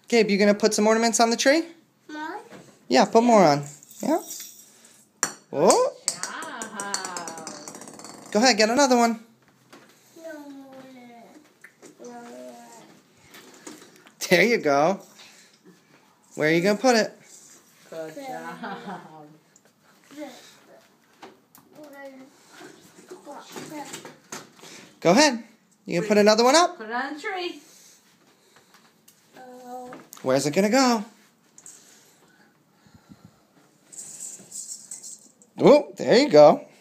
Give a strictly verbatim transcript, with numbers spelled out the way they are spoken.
Gabe, you gonna put some ornaments on the tree? More? Yeah, put more on. Yeah. Oh. Go ahead, get another one. There you go. Where are you gonna put it? Good job. Go ahead. You gonna put another one up? Put it on the tree. Where's it gonna go? Oh, there you go.